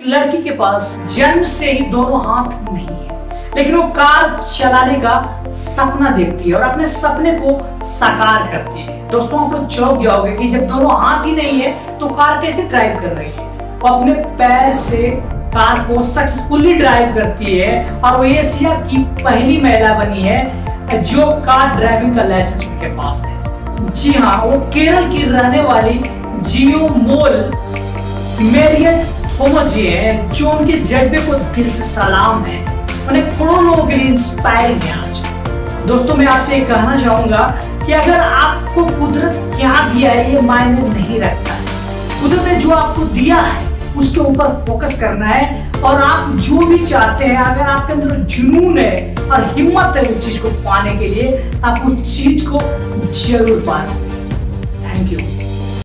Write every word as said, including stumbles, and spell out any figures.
लड़की के पास जन्म से ही दोनों हाथ नहीं है, लेकिन वो कार चलाने का सपना देखती है और अपने सपने को साकार करती है। दोस्तों, आप लोग चौंक जाओगे कि जब दोनों हाथ ही नहीं है तो कार कैसे ड्राइव कर रही है। वो अपने पैर से कार को सक्सेसफुली ड्राइव करती है और वो एशिया की पहली महिला बनी है जो कार ड्राइविंग का लाइसेंस उनके पास है। जी हाँ, वो केरल की रहने वाली जियो मोल मेरियट थॉमस जी है, जो उनके जज्बे को दिल से सलाम है। उन्हें करोड़ों लोगों के लिए इंस्पायरिंग है आज। दोस्तों, मैं आपसे ये कहना चाहूंगा कि अगर आपको कुदरत क्या दिया है ये मायने नहीं रखता है। कुदरत ने जो आपको दिया है उसके ऊपर फोकस करना है और आप जो भी चाहते हैं, अगर आपके अंदर जुनून है और हिम्मत है उस चीज को पाने के लिए, आप उस चीज को जरूर पाना। Thank you.